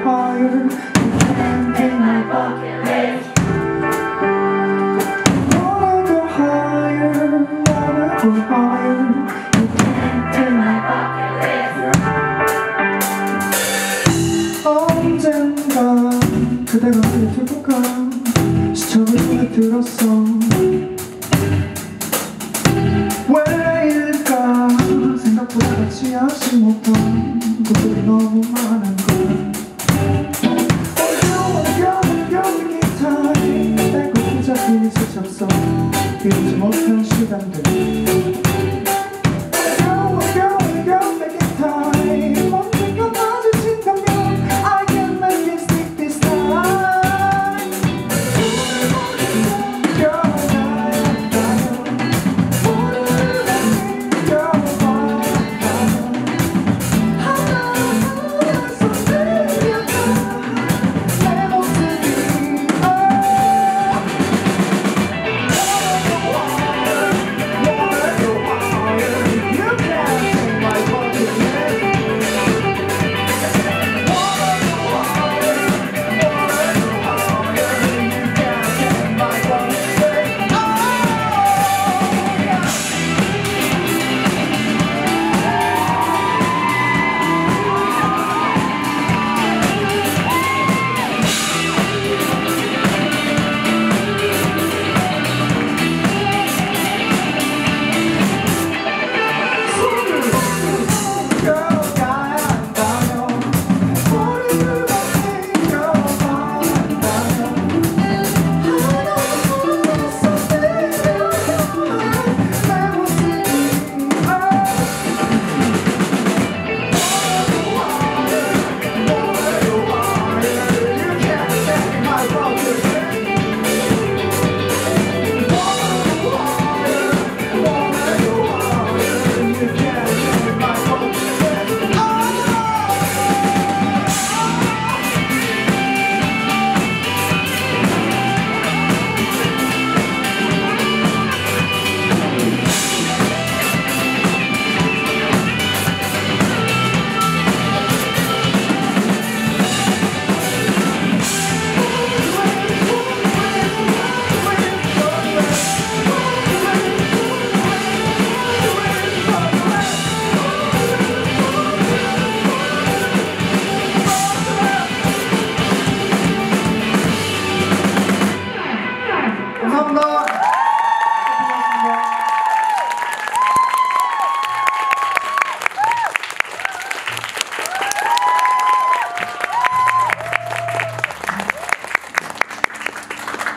higher. You can't take my bucket list. Wanna go higher, wanna go higher. You can't take my bucket list. 언젠가 그대가 유튜브가 스토리에 들었어. 왜일까 생각보다 같이 하지 못한 것들이 너무 많은 걸. 어려운 기타에 떼고 기자들이 스쳤어. 잊지 못한 시간들. 어려운 기타에 언젠가 마주친다면 I can make it stick this time.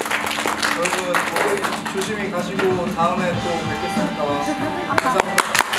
여러분 조심히 가시고 다음에 또 뵙겠습니다. 감사합니다.